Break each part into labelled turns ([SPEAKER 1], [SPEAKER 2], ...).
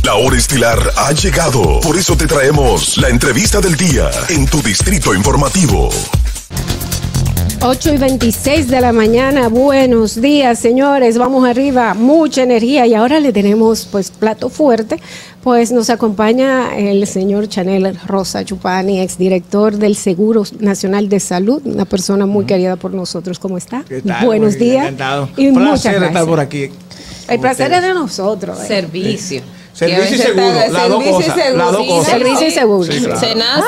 [SPEAKER 1] La hora estilar ha llegado. Por eso te traemos la entrevista del día en tu distrito informativo.
[SPEAKER 2] 8:26 de la mañana. Buenos días, señores. Vamos arriba. Mucha energía. Y ahora le tenemos, pues, plato fuerte. Pues nos acompaña el señor Chanel Rosa Chupani, exdirector del Seguro Nacional de Salud, una persona muy querida por nosotros. ¿Cómo está?
[SPEAKER 3] ¿Qué tal?
[SPEAKER 2] Buenos días.
[SPEAKER 3] Encantado.
[SPEAKER 2] Y
[SPEAKER 3] Un
[SPEAKER 2] muchas
[SPEAKER 3] placer
[SPEAKER 2] gracias.
[SPEAKER 3] estar por aquí.
[SPEAKER 2] El placer es de nosotros.
[SPEAKER 4] Servicio.
[SPEAKER 3] Servicio y seguro, las dos cosas. Las dos cosas.
[SPEAKER 2] Servicio y seguro.
[SPEAKER 3] Sí, claro.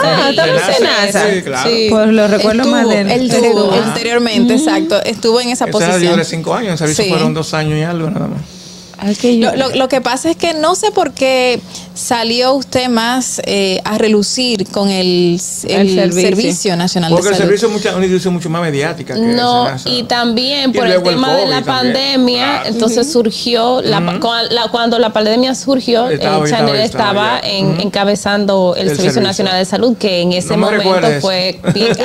[SPEAKER 4] Senasa.
[SPEAKER 3] Sí, claro.
[SPEAKER 4] Sí.
[SPEAKER 5] Pues lo recuerdo más de
[SPEAKER 4] Estuvo anteriormente, exacto. Estuvo en esa
[SPEAKER 3] Esa
[SPEAKER 4] posición.
[SPEAKER 3] yo de 5 años, en servicio
[SPEAKER 4] Sí.
[SPEAKER 3] fueron 2 años y algo nada más.
[SPEAKER 4] Lo que pasa es que no sé por qué salió usted más a relucir con el Servicio Nacional
[SPEAKER 3] Porque
[SPEAKER 4] de
[SPEAKER 3] el
[SPEAKER 4] Salud.
[SPEAKER 3] servicio es una institución mucho más mediática que
[SPEAKER 6] No,
[SPEAKER 3] Senasa.
[SPEAKER 6] y también
[SPEAKER 3] Y
[SPEAKER 6] por el
[SPEAKER 3] luego el
[SPEAKER 6] tema de
[SPEAKER 3] COVID
[SPEAKER 6] la
[SPEAKER 3] también.
[SPEAKER 6] pandemia,
[SPEAKER 3] Claro.
[SPEAKER 6] entonces surgió, cuando la pandemia surgió, Chanel estaba encabezando el Servicio Nacional de Salud, que en ese
[SPEAKER 3] No me
[SPEAKER 6] momento
[SPEAKER 3] recuerdes.
[SPEAKER 6] fue bien,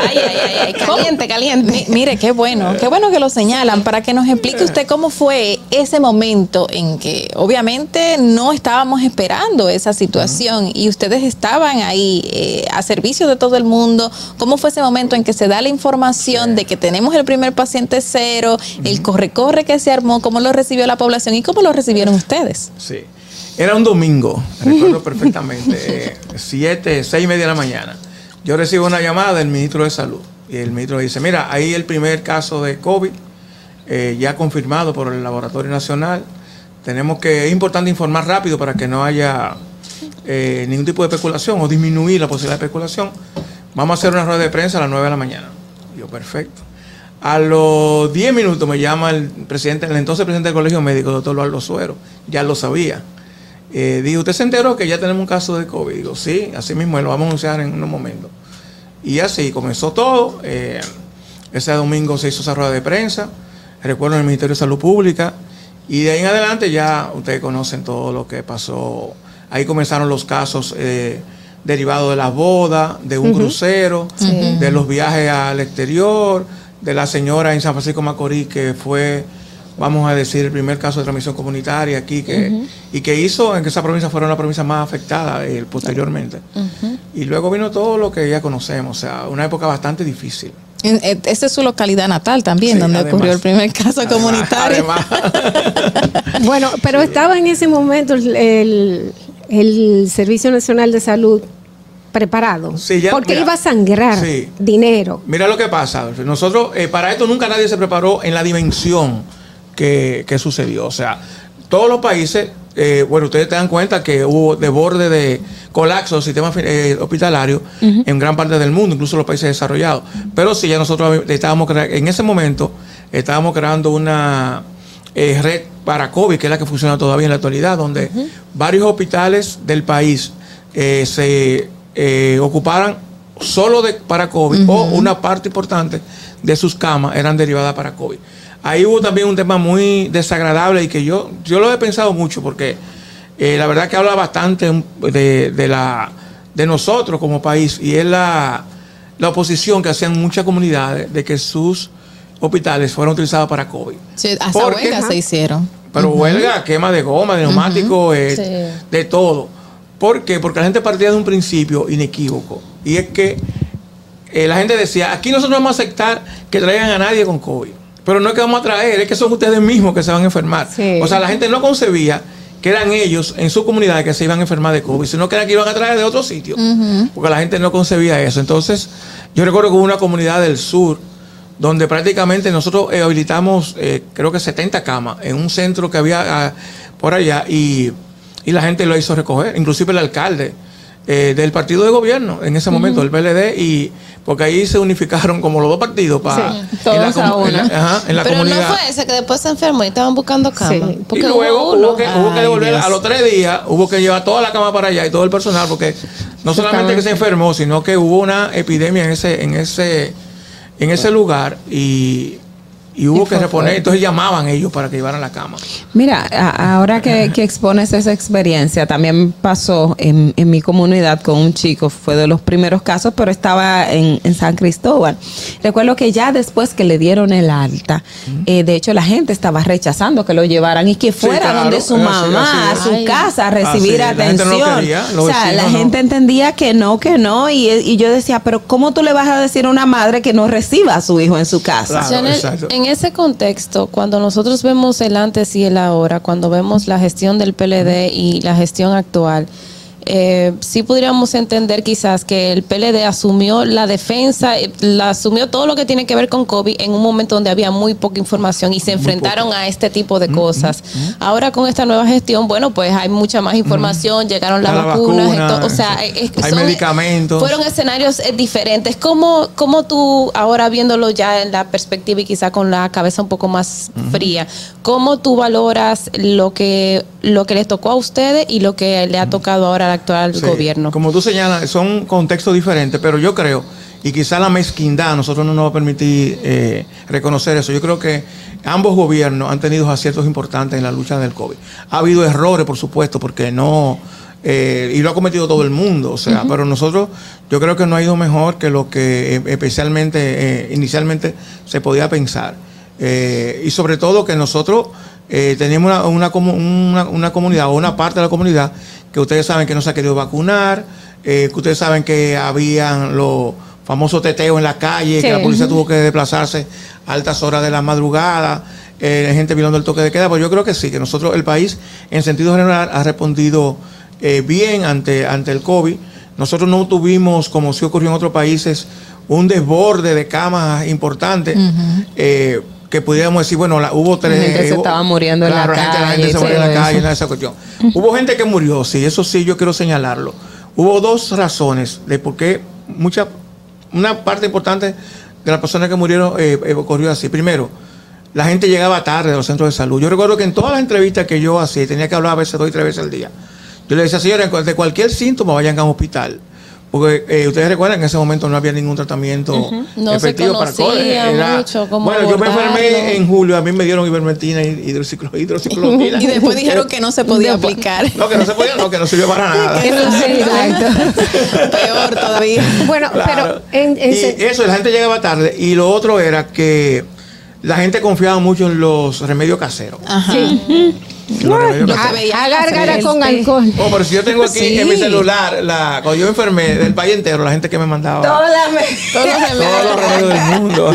[SPEAKER 6] caliente.
[SPEAKER 4] Mire, qué bueno que lo señalan, para que nos explique usted cómo fue ese momento en que obviamente no estábamos esperando esa situación y ustedes estaban ahí a servicio de todo el mundo. ¿Cómo fue ese momento en que se da la información de que tenemos el primer paciente cero, el corre-corre que se armó, cómo lo recibió la población y cómo lo recibieron ustedes?
[SPEAKER 3] Sí. Era un domingo, recuerdo perfectamente, 6:30 de la mañana. Yo recibo una llamada del ministro de Salud y el ministro dice, mira, ahí el primer caso de COVID ya confirmado por el Laboratorio Nacional. Es importante informar rápido para que no haya ningún tipo de especulación o disminuir la posibilidad de especulación. Vamos a hacer una rueda de prensa a las 9 de la mañana. Yo, perfecto. A los 10 minutos me llama el entonces presidente del Colegio Médico, doctor Eduardo Suero. Ya lo sabía. Digo, ¿usted se enteró que ya tenemos un caso de COVID? Digo, sí, así mismo, lo vamos a anunciar en unos momentos. Y así comenzó todo. Ese domingo se hizo esa rueda de prensa. Recuerdo en el Ministerio de Salud Pública. Y de ahí en adelante ya ustedes conocen todo lo que pasó. Ahí comenzaron los casos derivados de las bodas, de un crucero, de los viajes al exterior, de la señora en San Francisco Macorís que fue, vamos a decir, el primer caso de transmisión comunitaria aquí y que hizo en que esa provincia fuera una provincia más afectada posteriormente. Y luego vino todo lo que ya conocemos, o sea, una época bastante difícil.
[SPEAKER 4] Esta es su localidad natal también,
[SPEAKER 3] Sí,
[SPEAKER 4] donde
[SPEAKER 3] además,
[SPEAKER 4] ocurrió el primer caso comunitario.
[SPEAKER 2] Bueno, pero estaba en ese momento el Servicio Nacional de Salud preparado,
[SPEAKER 3] Sí, ya,
[SPEAKER 2] porque
[SPEAKER 3] mira,
[SPEAKER 2] iba a sangrar dinero.
[SPEAKER 3] Mira lo que pasa. Nosotros, para esto nunca nadie se preparó en la dimensión que sucedió. O sea, todos los países, bueno, ustedes te dan cuenta que hubo desborde de colapso del sistema hospitalario en gran parte del mundo, incluso los países desarrollados. Pero sí, ya nosotros en ese momento estábamos creando una red para COVID, que es la que funciona todavía en la actualidad, donde varios hospitales del país se ocuparan solo para COVID o una parte importante de sus camas eran derivadas para COVID. Ahí hubo también un tema muy desagradable y que yo lo he pensado mucho porque la verdad que habla bastante de nosotros como país y es la oposición que hacían muchas comunidades de que sus hospitales fueron utilizados para COVID.
[SPEAKER 4] Sí, hasta huelgas se hicieron.
[SPEAKER 3] Pero huelga, quema de goma, de neumáticos, de todo. ¿Por qué? Porque la gente partía de un principio inequívoco y es que la gente decía, aquí nosotros vamos a aceptar que traigan a nadie con COVID. Pero no es que vamos a traer, es que son ustedes mismos que se van a enfermar. Sí. O sea, la gente no concebía que eran ellos en su comunidad que se iban a enfermar de COVID, sino que eran que iban a traer de otro sitio. Porque la gente no concebía eso. Entonces, yo recuerdo que hubo una comunidad del sur donde prácticamente nosotros habilitamos, creo que 70 camas en un centro que había por allá y la gente lo hizo recoger, inclusive el alcalde del partido de gobierno en ese momento, el PLD, y porque ahí se unificaron como los dos partidos para
[SPEAKER 6] todos a uno.
[SPEAKER 3] En la
[SPEAKER 6] pero
[SPEAKER 3] comunidad.
[SPEAKER 6] No fue ese que después se enfermó y estaban buscando cama.
[SPEAKER 3] Y luego hubo que devolver a los 3 días, hubo que llevar toda la cama para allá y todo el personal, porque no solamente que se enfermó, sino que hubo una epidemia en ese lugar y y hubo que reponer, entonces llamaban ellos para que llevaran la cama.
[SPEAKER 5] Mira, ahora que expones esa experiencia, también pasó en mi comunidad con un chico, fue de los primeros casos, pero estaba en San Cristóbal. Recuerdo que ya después que le dieron el alta, de hecho la gente estaba rechazando que lo llevaran y que fuera donde su mamá, a su casa, a recibir atención. La gente entendía que no, y yo decía, pero ¿cómo tú le vas a decir a una madre que no reciba a su hijo en su casa?
[SPEAKER 6] Claro, en ese contexto, cuando nosotros vemos el antes y el ahora, cuando vemos la gestión del PLD y la gestión actual, sí podríamos entender quizás que el PLD asumió la defensa, asumió todo lo que tiene que ver con COVID en un momento donde había muy poca información y se enfrentaron a este tipo de cosas. Ahora con esta nueva gestión, bueno, pues hay mucha más información, llegaron las vacunas, o sea,
[SPEAKER 3] hay medicamentos.
[SPEAKER 6] Fueron escenarios diferentes. ¿Cómo tú, ahora viéndolo ya en la perspectiva y quizá con la cabeza un poco más fría, cómo tú valoras lo que les tocó a ustedes y lo que le ha tocado ahora al actual gobierno?
[SPEAKER 3] Como tú señalas, son contextos diferentes, pero yo creo, y quizá la mezquindad a nosotros no nos va a permitir reconocer eso. Yo creo que ambos gobiernos han tenido aciertos importantes en la lucha del COVID. Ha habido errores, por supuesto, porque no... y lo ha cometido todo el mundo, o sea, pero nosotros, yo creo que no ha ido mejor que lo que especialmente, inicialmente se podía pensar. Y sobre todo que nosotros teníamos una comunidad o una parte de la comunidad que ustedes saben que no se ha querido vacunar, que ustedes saben que habían los famosos teteos en la calle, que la policía tuvo que desplazarse a altas horas de la madrugada, gente violando el toque de queda. Pues yo creo que sí, que nosotros, el país, en sentido general, ha respondido bien ante el COVID. Nosotros no tuvimos, como sí ocurrió en otros países, un desborde de camas importante, que pudiéramos decir, bueno, hubo 3...
[SPEAKER 5] La gente se estaba muriendo en la calle.
[SPEAKER 3] La gente se murió en la calle, esa cuestión. Hubo gente que murió, sí, eso sí, yo quiero señalarlo. Hubo 2 razones de por qué una parte importante de las personas que murieron ocurrió así. Primero, la gente llegaba tarde a los centros de salud. Yo recuerdo que en todas las entrevistas que yo hacía, tenía que hablar a veces 2 y 3 veces al día. Yo le decía, señores, de cualquier síntoma vayan a un hospital. Porque ustedes recuerdan que en ese momento no había ningún tratamiento efectivo para COVID. Bueno, yo me enfermé en julio, a mí me dieron ivermectina y hidroxicloroquina.
[SPEAKER 4] Y después dijeron que no se podía aplicar.
[SPEAKER 3] No, que no se podía, no, que no sirvió para nada.
[SPEAKER 4] Peor todavía.
[SPEAKER 2] Bueno, claro. Pero
[SPEAKER 3] y eso, la gente llegaba tarde. Y lo otro era que la gente confiaba mucho en los remedios caseros.
[SPEAKER 2] Ajá. Sí. A gárgara con alcohol.
[SPEAKER 3] Oh, pero si yo tengo aquí en mi celular, cuando yo me enfermé del país entero, la gente que me mandaba
[SPEAKER 2] todos los
[SPEAKER 3] remedios del mundo.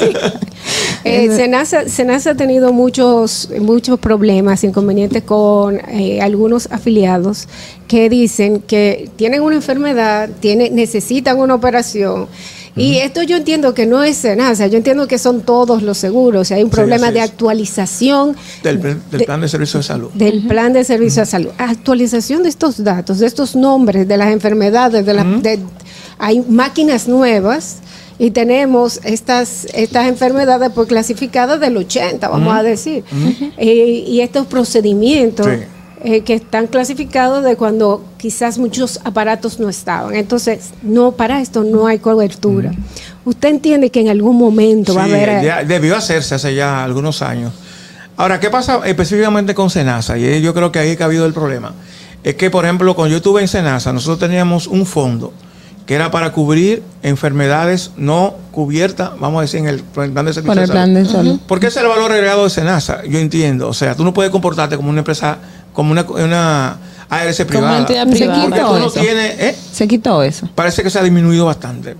[SPEAKER 2] SENASA ha tenido muchos problemas, inconvenientes con algunos afiliados que dicen que tienen una enfermedad, necesitan una operación. Y esto yo entiendo que no es SENASA, yo entiendo que son todos los seguros. Hay un problema de actualización
[SPEAKER 3] del plan de servicio de salud.
[SPEAKER 2] Del plan de servicio de salud. Actualización de estos datos, de estos nombres, de las enfermedades, hay máquinas nuevas y tenemos estas enfermedades pues clasificadas del 80, vamos a decir. Y estos procedimientos que están clasificados de cuando quizás muchos aparatos no estaban. Entonces, para esto no hay cobertura. ¿Usted entiende que en algún momento va a haber...?
[SPEAKER 3] Ya debió hacerse hace ya algunos años. Ahora, ¿qué pasa específicamente con SENASA? Y yo creo que ahí que ha habido el problema. Es que, por ejemplo, cuando yo estuve en SENASA, nosotros teníamos un fondo que era para cubrir enfermedades no cubiertas, vamos a decir, en el plan de servicio
[SPEAKER 5] con el plan de salud.
[SPEAKER 3] Porque ese es el valor agregado de SENASA, yo entiendo. O sea, tú no puedes comportarte como una empresa, como una ARS privada.
[SPEAKER 5] Como entidad privada. Se quitó eso.
[SPEAKER 3] Parece que se ha disminuido bastante.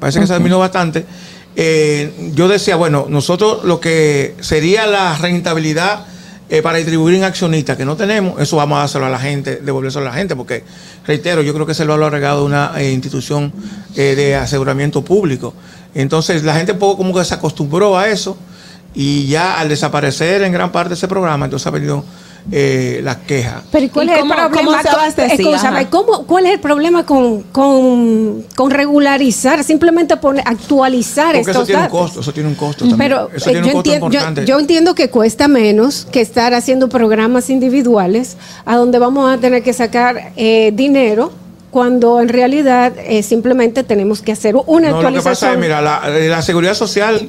[SPEAKER 3] Yo decía, bueno, nosotros lo que sería la rentabilidad para distribuir en accionistas que no tenemos, eso vamos a dárselo a la gente, devolvérselo a la gente, porque, reitero, yo creo que es el valor agregado de una institución de aseguramiento público. Entonces, la gente un poco como que se acostumbró a eso y ya al desaparecer en gran parte ese programa, entonces ha venido las quejas.
[SPEAKER 2] Pero ¿cuál es el problema? ¿Cuál es el problema con regularizar? Simplemente actualizar
[SPEAKER 3] porque
[SPEAKER 2] estos datos.
[SPEAKER 3] Eso tiene un costo también.
[SPEAKER 2] Pero
[SPEAKER 3] eso tiene un costo importante.
[SPEAKER 2] Yo entiendo que cuesta menos que estar haciendo programas individuales a donde vamos a tener que sacar dinero, cuando en realidad simplemente tenemos que hacer una actualización.
[SPEAKER 3] Lo que pasa es, mira, la seguridad social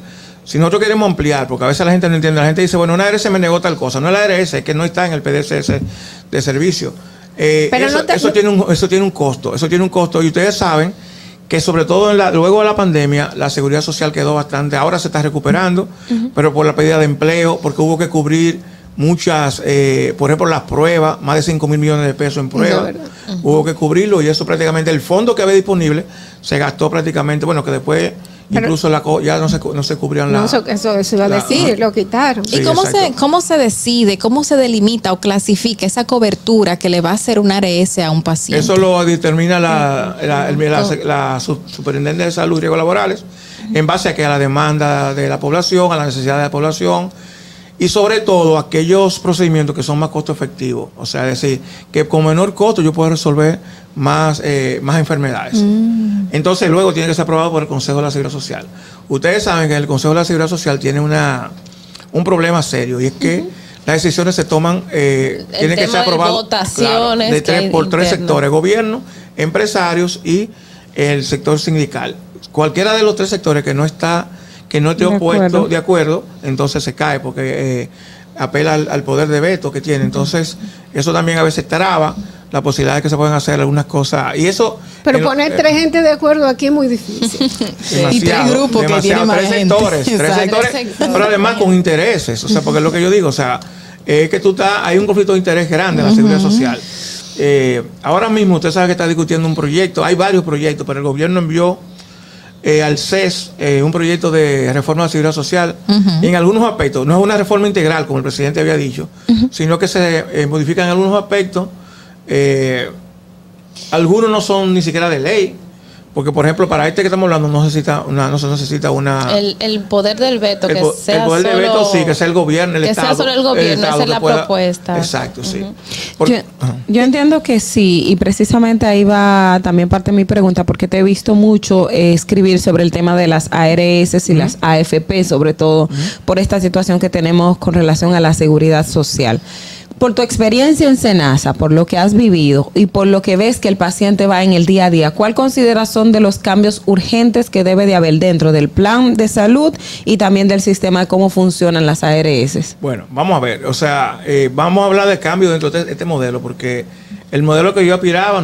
[SPEAKER 3] Si nosotros queremos ampliar, porque a veces la gente no entiende, la gente dice, bueno, una ARS me negó tal cosa. No es la ARS, es que no está en el PDCS de servicio.
[SPEAKER 2] Pero
[SPEAKER 3] eso tiene un costo, y ustedes saben que sobre todo luego de la pandemia la seguridad social quedó bastante, ahora se está recuperando, pero por la pérdida de empleo, porque hubo que cubrir muchas, por ejemplo, las pruebas, más de 5 mil millones de pesos en pruebas, hubo que cubrirlo, y eso prácticamente, el fondo que había disponible se gastó prácticamente, bueno, que después incluso ya no se cubrían
[SPEAKER 2] eso iba a decir, lo quitaron.
[SPEAKER 4] ¿Y cómo se decide, cómo se delimita o clasifica esa cobertura que le va a hacer un ARS a un paciente?
[SPEAKER 3] Eso lo determina la Superintendencia de Salud y Riesgos Laborales, en base a la demanda de la población, a la necesidad de la población, y sobre todo aquellos procedimientos que son más costo efectivos. O sea, es decir, que con menor costo yo puedo resolver más enfermedades. Entonces luego tiene que ser aprobado por el Consejo de la Seguridad Social. Ustedes saben que el Consejo de la Seguridad Social tiene un problema serio, y es que las decisiones se toman, tienen que ser aprobadas por tres sectores: gobierno, empresarios y el sector sindical. Cualquiera de los tres sectores que no esté opuesto, de acuerdo, entonces se cae, porque apela al poder de veto que tiene. Entonces eso también a veces traba la posibilidad de que se puedan hacer algunas cosas, y eso.
[SPEAKER 2] Pero poner tres gente de acuerdo aquí es muy difícil.
[SPEAKER 4] Y tres grupos que tienen más gente.
[SPEAKER 3] Tres sectores, pero además con intereses. O sea, porque es lo que yo digo, o sea, es que hay un conflicto de interés grande en la seguridad social. Ahora mismo usted sabe que está discutiendo un proyecto, hay varios proyectos, pero el gobierno envió al CES un proyecto de reforma de la seguridad social, y en algunos aspectos, no es una reforma integral como el presidente había dicho, sino que se modifican algunos aspectos. Algunos no son ni siquiera de ley, porque por ejemplo para que estamos hablando no se necesita una
[SPEAKER 6] el poder del veto,
[SPEAKER 3] el poder del veto, sí, que sea el gobierno, el Estado,
[SPEAKER 6] sea solo el gobierno, esa es la propuesta.
[SPEAKER 3] Exacto, sí.
[SPEAKER 5] Yo entiendo que sí, y precisamente ahí va también parte de mi pregunta, porque te he visto mucho escribir sobre el tema de las ARS y las AFP, sobre todo por esta situación que tenemos con relación a la seguridad social. Por tu experiencia en SENASA, por lo que has vivido y por lo que ves que el paciente va en el día a día, ¿cuál consideras son de los cambios urgentes que debe de haber dentro del plan de salud y también del sistema de cómo funcionan las ARS?
[SPEAKER 3] Bueno, vamos a ver, o sea, vamos a hablar de cambio dentro de este modelo, porque el modelo que yo aspiraba,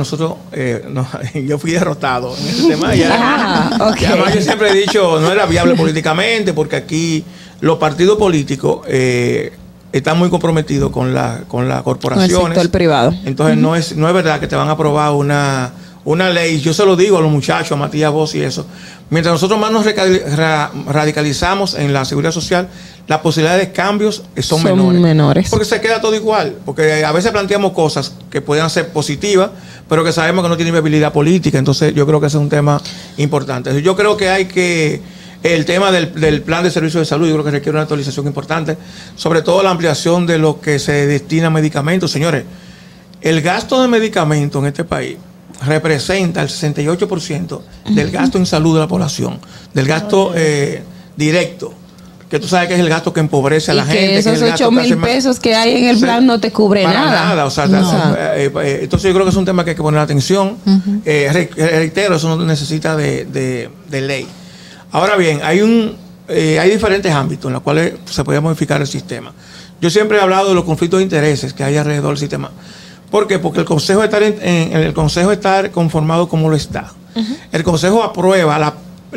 [SPEAKER 3] yo fui derrotado en ese tema.
[SPEAKER 5] Okay.
[SPEAKER 3] Además, yo siempre he dicho, no era viable políticamente, porque aquí los partidos políticos están muy comprometidos con las corporaciones.
[SPEAKER 5] Con el sector privado.
[SPEAKER 3] Entonces no es verdad que te van a aprobar una ley. Yo se lo digo a los muchachos, a Matías Bosch y eso. Mientras nosotros más nos radicalizamos en la seguridad social, las posibilidades de cambios son menores. Porque se queda todo igual. Porque a veces planteamos cosas que puedan ser positivas, pero que sabemos que no tienen viabilidad política. Entonces yo creo que ese es un tema importante. Yo creo que el tema del plan de servicio de salud, yo creo que requiere una actualización importante, sobre todo la ampliación de lo que se destina a medicamentos. Señores, el gasto de medicamentos en este país representa el 68% del gasto en salud de la población, del gasto directo, que tú sabes que es el gasto que empobrece a la gente.
[SPEAKER 5] Esos 8,000 pesos que hay en el plan no te cubre nada.
[SPEAKER 3] O sea, entonces yo creo que es un tema que hay que poner atención. Reitero, eso no necesita de ley. Ahora bien, hay diferentes ámbitos en los cuales se puede modificar el sistema. Yo siempre he hablado de los conflictos de intereses que hay alrededor del sistema. ¿Por qué? Porque el Consejo está conformado como lo está. El Consejo aprueba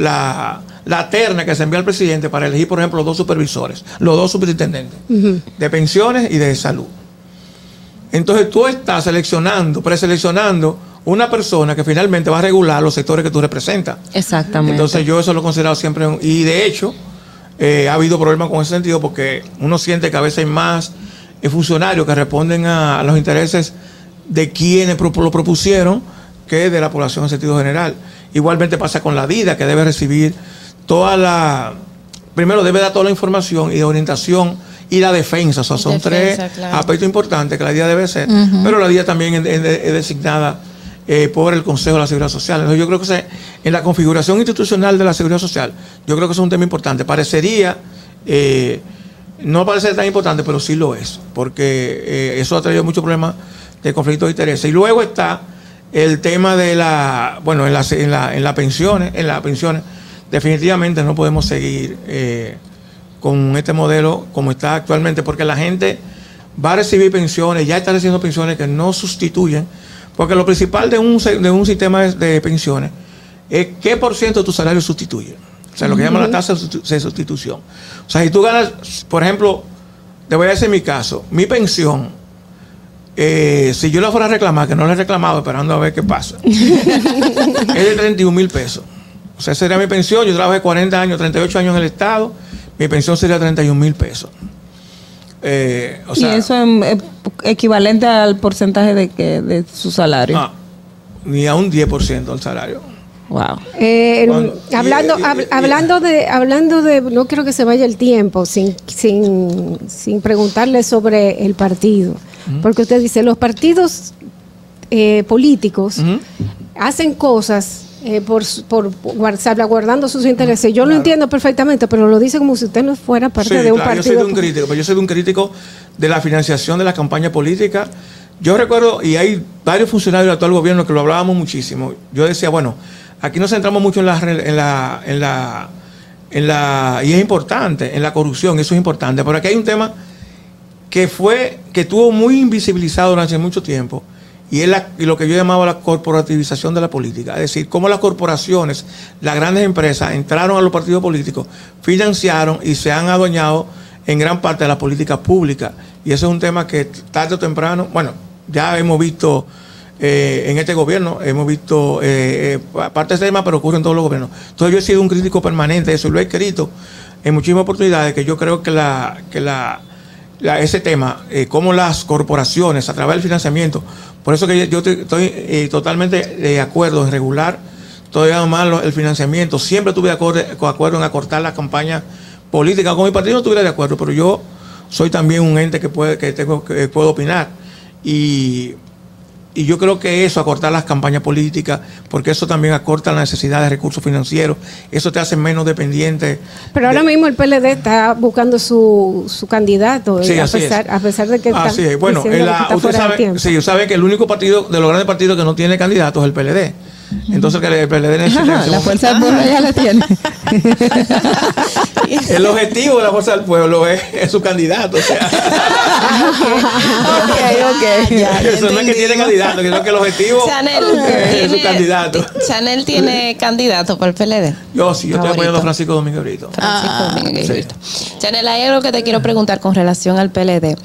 [SPEAKER 3] la terna que se envía al presidente para elegir, por ejemplo, los dos supervisores, los dos superintendentes de pensiones y de salud. Entonces tú estás preseleccionando una persona que finalmente va a regular los sectores que tú representas.
[SPEAKER 5] Exactamente.
[SPEAKER 3] Entonces yo eso lo he considerado siempre, y de hecho ha habido problemas con ese sentido, porque uno siente que a veces hay más funcionarios que responden a los intereses de quienes lo propusieron que de la población en sentido general. Igualmente pasa con la DIDA, que debe recibir primero debe dar toda la información y de orientación y la defensa. O sea, son tres aspectos importantes que la DIDA debe hacer, pero la DIDA también es designada por el Consejo de la Seguridad Social. Entonces yo creo que en la configuración institucional de la Seguridad Social, yo creo que eso es un tema importante. Parecería, no parece tan importante, pero sí lo es, porque eso ha traído muchos problemas de conflicto de intereses. Y luego está el tema de en las pensiones definitivamente no podemos seguir con este modelo como está actualmente, porque la gente va a recibir pensiones, ya está recibiendo pensiones que no sustituyen, porque lo principal de un sistema de pensiones es qué por ciento de tu salario sustituye. O sea, lo que llaman la tasa de sustitución. O sea, si tú ganas, por ejemplo, te voy a decir mi caso, mi pensión, si yo la fuera a reclamar, que no la he reclamado esperando a ver qué pasa, es de 31,000 pesos. O sea, sería mi pensión. Yo trabajé 40 años, 38 años en el Estado, mi pensión sería 31,000 pesos. O sea,
[SPEAKER 5] y eso es equivalente al porcentaje de su salario.
[SPEAKER 3] No, ni a un 10% del salario.
[SPEAKER 5] Wow.
[SPEAKER 2] Hablando de, no quiero que se vaya el tiempo sin preguntarle sobre el partido, porque usted dice los partidos políticos hacen cosas por salvaguardando sus intereses. Yo lo entiendo perfectamente, pero lo dice como si usted no fuera parte de un partido.
[SPEAKER 3] Yo soy un crítico de la financiación de la campaña política. Yo recuerdo, y hay varios funcionarios del actual gobierno que lo hablábamos muchísimo. Yo decía, bueno, aquí nos centramos mucho y es importante, en la corrupción, eso es importante, pero aquí hay un tema que estuvo muy invisibilizado durante mucho tiempo, y es lo que yo llamaba la corporativización de la política. Es decir, cómo las corporaciones, las grandes empresas entraron a los partidos políticos, financiaron y se han adueñado en gran parte de la política pública. Y eso es un tema que tarde o temprano, bueno, ya hemos visto en este gobierno, hemos visto parte de ese tema, pero ocurre en todos los gobiernos. Entonces yo he sido un crítico permanente de eso y lo he escrito en muchísimas oportunidades, que yo creo que ese tema, cómo las corporaciones a través del financiamiento, por eso que yo estoy totalmente de acuerdo en regular todavía más el financiamiento. Siempre estuve de acuerdo en acortar las campañas políticas. Con mi partido no estuviera de acuerdo, pero yo soy también un ente que puedo opinar. Y yo creo que eso, acortar las campañas políticas, porque eso también acorta la necesidad de recursos financieros, eso te hace menos dependiente.
[SPEAKER 2] Pero ahora mismo el PLD está buscando su candidato,
[SPEAKER 3] sí,
[SPEAKER 2] a pesar de que está
[SPEAKER 3] bueno, usted sabe que el único partido de los grandes partidos que no tiene candidato es el PLD. Entonces el PLD necesita...
[SPEAKER 5] La Fuerza del Pueblo ya la tiene.
[SPEAKER 3] El objetivo de la Fuerza del Pueblo es su candidato. O sea. Eso no es que tiene candidato, sino que el objetivo es su candidato.
[SPEAKER 6] Chanel tiene candidato por el PLD.
[SPEAKER 3] Yo estoy apoyando a Francisco Domínguez Brito.
[SPEAKER 6] Chanel, hay algo que te quiero preguntar con relación al PLD.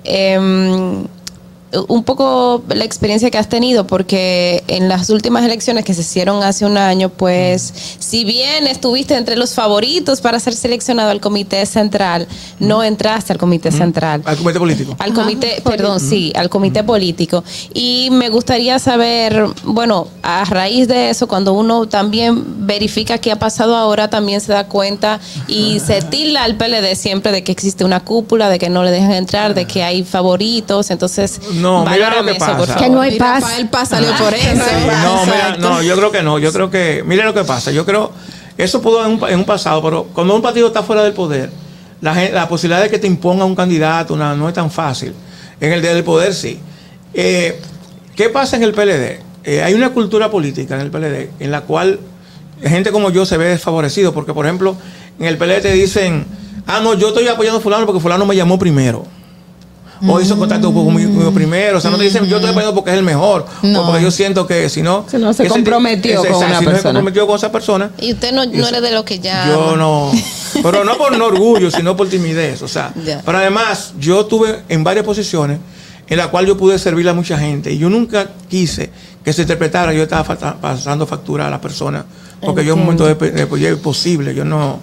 [SPEAKER 6] Un poco la experiencia que has tenido, porque en las últimas elecciones que se hicieron hace un año, pues si bien estuviste entre los favoritos para ser seleccionado al comité central, no entraste al comité central.
[SPEAKER 3] Al comité político.
[SPEAKER 6] Al comité, al comité político. Y me gustaría saber, bueno, a raíz de eso, cuando uno también verifica qué ha pasado ahora, también se da cuenta y se tilda al PLD siempre de que existe una cúpula, de que no le dejan entrar, de que hay favoritos, entonces...
[SPEAKER 3] No, mira lo que pasa.
[SPEAKER 2] Que no hay paz.
[SPEAKER 4] Rafael Paz salió por eso.
[SPEAKER 3] No, yo creo que no. Yo creo que, mire lo que pasa. Yo creo, eso pudo en un pasado, pero cuando un partido está fuera del poder, la posibilidad de que te imponga un candidato no es tan fácil. En el del poder sí. ¿Qué pasa en el PLD? Hay una cultura política en el PLD en la cual gente como yo se ve desfavorecido, porque por ejemplo, en el PLD te dicen, no, yo estoy apoyando a fulano porque fulano me llamó primero. O hizo contacto conmigo primero. O sea, no te dicen yo estoy apoyando porque es el mejor. O porque yo siento que si no
[SPEAKER 5] se comprometió con una persona.
[SPEAKER 3] Se comprometió con esa persona.
[SPEAKER 6] Y usted no eres de lo que ya...
[SPEAKER 3] Yo no. Pero no por orgullo, sino por timidez. O sea, pero además, yo estuve en varias posiciones en las cuales yo pude servirle a mucha gente. Y yo nunca quise que se interpretara que yo estaba pasando factura a la persona. Porque yo en un momento es posible. Yo no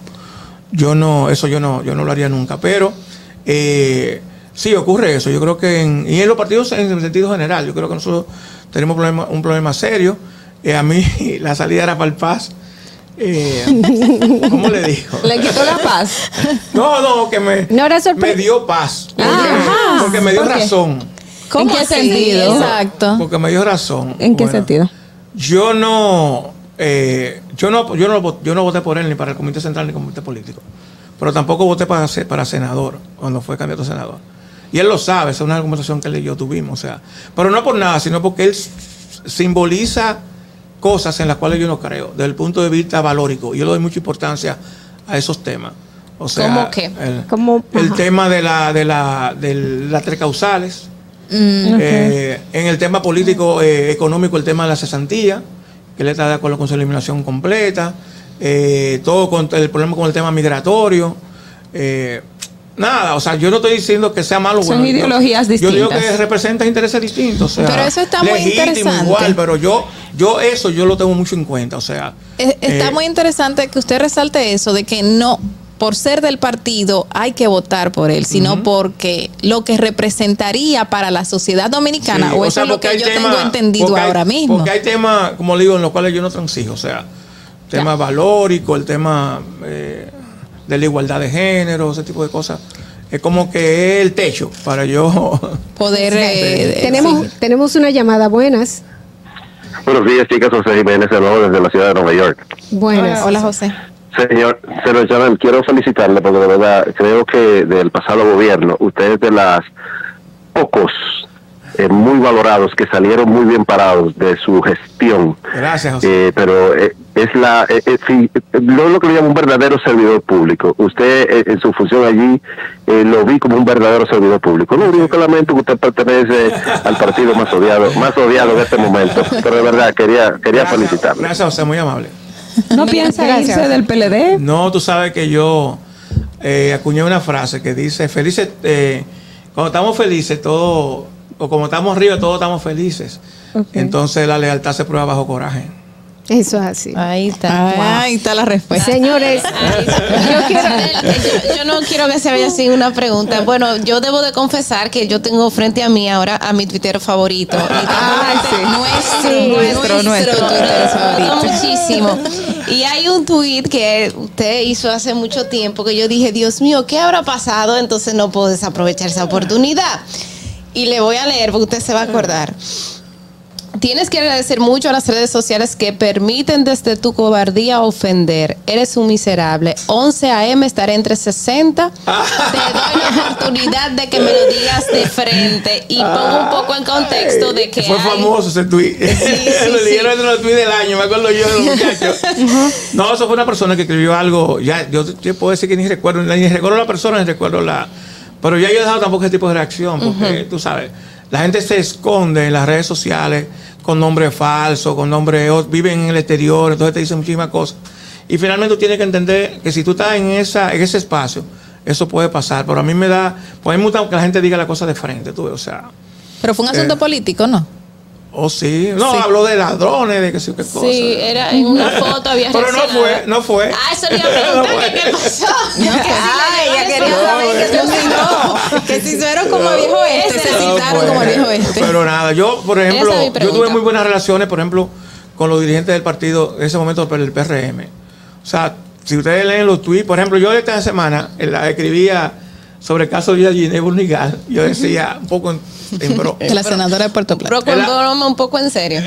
[SPEAKER 3] lo haría nunca. Pero... sí, ocurre eso. Yo creo que y en los partidos en el sentido general, yo creo que nosotros tenemos un problema serio. A mí la salida era para el Paz. ¿Cómo le digo?
[SPEAKER 5] ¿Le quitó la paz?
[SPEAKER 3] No, que me dio paz. Porque me dio razón.
[SPEAKER 5] ¿En qué sentido?
[SPEAKER 4] Exacto.
[SPEAKER 3] Porque me dio razón.
[SPEAKER 5] ¿En qué sentido?
[SPEAKER 3] Yo no voté por él ni para el comité central ni comité político. Pero tampoco voté para senador cuando fue candidato a senador. Y él lo sabe, esa es una conversación que él y yo tuvimos. O sea, pero no por nada, sino porque él simboliza cosas en las cuales yo no creo, desde el punto de vista valórico. Yo le doy mucha importancia a esos temas. O sea,
[SPEAKER 4] ¿Cómo qué?
[SPEAKER 3] El tema de las tres causales. En el tema político, económico, el tema de la cesantía, que él está de acuerdo con su eliminación completa. Todo con el problema con el tema migratorio. Nada, o sea, yo no estoy diciendo que sea malo.
[SPEAKER 5] Son ideologías distintas.
[SPEAKER 3] Yo digo que representa intereses distintos. O sea,
[SPEAKER 4] pero eso está muy interesante.
[SPEAKER 3] Igual, pero yo eso yo lo tengo mucho en cuenta. O sea,
[SPEAKER 4] está muy interesante que usted resalte eso, de que no por ser del partido hay que votar por él, sino porque lo que representaría para la sociedad dominicana, o eso es lo que yo tengo entendido ahora mismo.
[SPEAKER 3] Porque hay temas, como digo, en los cuales yo no transijo, o sea, tema valórico, el tema de la igualdad de género, ese tipo de cosas. Es como que es el techo para yo
[SPEAKER 4] poder...
[SPEAKER 2] Tenemos una llamada. Buenas.
[SPEAKER 7] Buenos días, chicas. José Jiménez, de nuevo desde la ciudad de Nueva York.
[SPEAKER 2] Buenas.
[SPEAKER 4] Hola, José.
[SPEAKER 7] Señor Chanel, quiero felicitarle porque de verdad creo que del pasado gobierno usted es de las pocos muy valorados que salieron muy bien parados de su gestión.
[SPEAKER 3] Gracias, José.
[SPEAKER 7] Pero es lo que le llamo un verdadero servidor público. Usted en su función allí lo vi como un verdadero servidor público. Lo único que lamento que usted pertenece al partido más odiado en este momento. Pero de verdad quería felicitarle.
[SPEAKER 3] Gracias, José, muy amable.
[SPEAKER 5] ¿No piensa irse del PLD?
[SPEAKER 3] No, tú sabes que yo acuñé una frase que dice, felices, cuando estamos felices, todo, o como estamos arriba, todos estamos felices. Okay. Entonces la lealtad se prueba bajo coraje.
[SPEAKER 2] Eso es así.
[SPEAKER 6] Ahí está.
[SPEAKER 4] Ahí está la respuesta.
[SPEAKER 2] Señores,
[SPEAKER 6] yo no quiero que se vaya sin una pregunta. Bueno, yo debo de confesar que yo tengo frente a mí ahora a mi tuitero favorito. Nuestro tuitero favorito. Muchísimo. Y hay un tuit que usted hizo hace mucho tiempo que yo dije, Dios mío, ¿qué habrá pasado? Entonces no puedo desaprovechar esa oportunidad. Y le voy a leer porque usted se va a acordar. Tienes que agradecer mucho a las redes sociales que permiten desde tu cobardía ofender. Eres un miserable. 11 a.m. estaré entre 60. Te doy la oportunidad de que me lo digas de frente. Y pongo un poco en contexto de que
[SPEAKER 3] fue famoso ese tuit. Lo dieron entre los tuits del año. Me acuerdo yo de los muchachos. No, eso fue una persona que escribió algo. Ya, yo puedo decir que ni recuerdo la persona, ni recuerdo la... Pero ya yo he dejado tampoco ese tipo de reacción. Porque tú sabes... La gente se esconde en las redes sociales con nombres falsos, con nombres, viven en el exterior, entonces te dicen muchísimas cosas. Y finalmente tú tienes que entender que si tú estás en ese espacio, eso puede pasar. Pero a mí me da, pues a mí me gusta que la gente diga la cosa de frente, tú ves, o sea.
[SPEAKER 4] Pero fue un asunto político, ¿no?
[SPEAKER 3] Oh, sí. No, sí. Habló de ladrones, de que sí, qué cosa.
[SPEAKER 6] Sí, era en una foto, había
[SPEAKER 3] pero no fue.
[SPEAKER 6] Ah, eso le iba a preguntar ¿qué pasó?
[SPEAKER 4] Ella quería saber que se hicieron como viejo este, se citaron como viejo este.
[SPEAKER 3] Pero nada, yo, por ejemplo, yo tuve muy buenas relaciones, por ejemplo, con los dirigentes del partido, en ese momento, el PRM. O sea, si ustedes leen los tweets, por ejemplo, yo esta semana escribía sobre el caso de Ginés Burnigal, yo decía un poco en broma.
[SPEAKER 4] La senadora de Puerto Plata.
[SPEAKER 6] Pero con broma un poco en serio.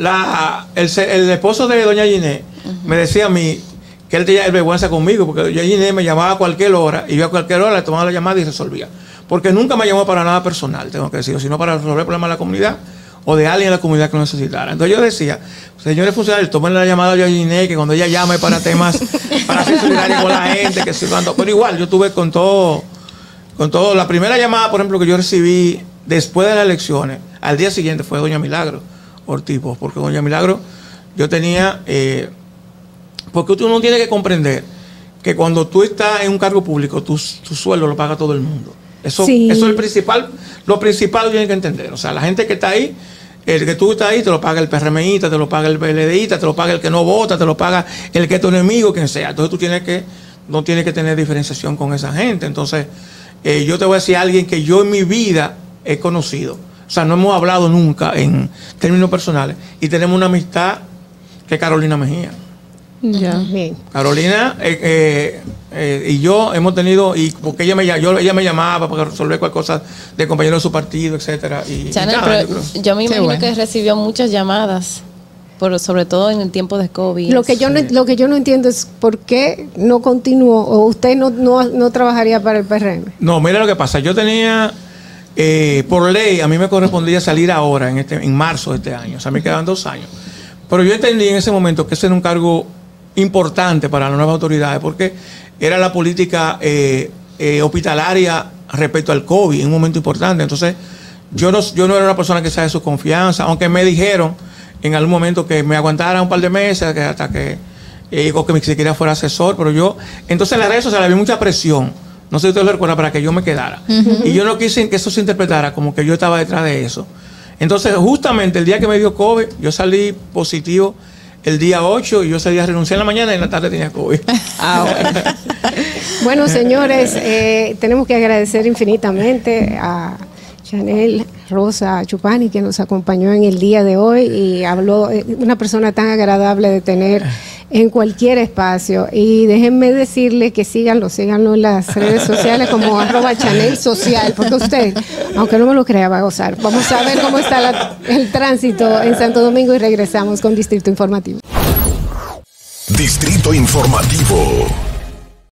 [SPEAKER 3] El esposo de doña Ginés me decía a mí que él tenía vergüenza conmigo, porque doña Ginés me llamaba a cualquier hora, y yo a cualquier hora le tomaba la llamada y resolvía. Porque nunca me llamó para nada personal, tengo que decirlo, sino para resolver problemas de la comunidad o de alguien en la comunidad que lo necesitara. Entonces yo decía, señores funcionarios, tomen la llamada a doña Ginés, que cuando ella llame para temas, para ser solidario con la gente, que si cuando, pero igual, yo tuve con todo, la primera llamada, por ejemplo, que yo recibí después de las elecciones, al día siguiente fue doña Milagro Ortiz, porque doña Milagro, yo tenía, porque tú no tienes que comprender que cuando tú estás en un cargo público, tu sueldo lo paga todo el mundo. Eso es el principal, lo principal que tienes que entender. O sea, la gente que está ahí, el que tú estás ahí, te lo paga el PRMista, te lo paga el PLDista, te lo paga el que no vota, te lo paga el que es tu enemigo, quien sea. Entonces tú no tienes que tener diferenciación con esa gente. Entonces, yo te voy a decir a alguien que yo en mi vida he conocido. O sea, no hemos hablado nunca en términos personales. Y tenemos una amistad que es Carolina Mejía.
[SPEAKER 2] Ya. Bien.
[SPEAKER 3] Carolina y yo hemos tenido, y porque ella me llamaba para resolver cualquier cosa de compañeros de su partido, etcétera.
[SPEAKER 6] Chanel, pero yo me imagino que recibió muchas llamadas, sobre todo en el tiempo de COVID.
[SPEAKER 2] Lo que yo no entiendo es por qué no continuó, o usted no trabajaría para el PRM. No,
[SPEAKER 3] mira lo que pasa. Yo tenía, por ley, a mí me correspondía salir ahora, en marzo de este año. O sea, me quedan 2 años. Pero yo entendí en ese momento que ese era un cargo importante para las nuevas autoridades, porque era la política hospitalaria respecto al COVID en un momento importante. Entonces, yo no era una persona que sea de su confianza, aunque me dijeron en algún momento que me aguantara un par de meses, que hasta que o que ni siquiera fuera asesor, pero yo, entonces en las redes sociales había mucha presión, no sé si ustedes lo recuerdan, para que yo me quedara. Y yo no quise que eso se interpretara como que yo estaba detrás de eso. Entonces, justamente el día que me dio COVID, yo salí positivo el día 8 y yo ese día renuncié en la mañana y en la tarde tenía COVID.
[SPEAKER 2] Bueno, señores, tenemos que agradecer infinitamente a Chanel Rosa Chupani, que nos acompañó en el día de hoy y habló, una persona tan agradable de tener en cualquier espacio. Y déjenme decirle que síganlo en las redes sociales como @ChanelSocial, porque usted, aunque no me lo crea, va a gozar. Vamos a ver cómo está el tránsito en Santo Domingo y regresamos con Distrito Informativo.
[SPEAKER 1] Distrito Informativo.